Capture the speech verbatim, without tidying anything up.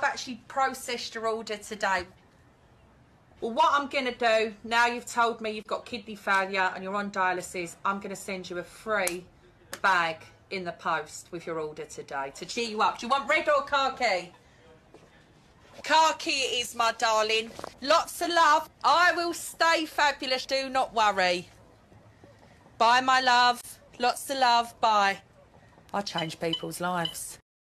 I've actually processed your order today. Well, what I'm going to do, now you've told me you've got kidney failure and you're on dialysis, I'm going to send you a free bag in the post with your order today to cheer you up. Do you want red or khaki? Khaki it is, my darling. Lots of love. I will stay fabulous, do not worry. Bye, my love. Lots of love. Bye. I change people's lives.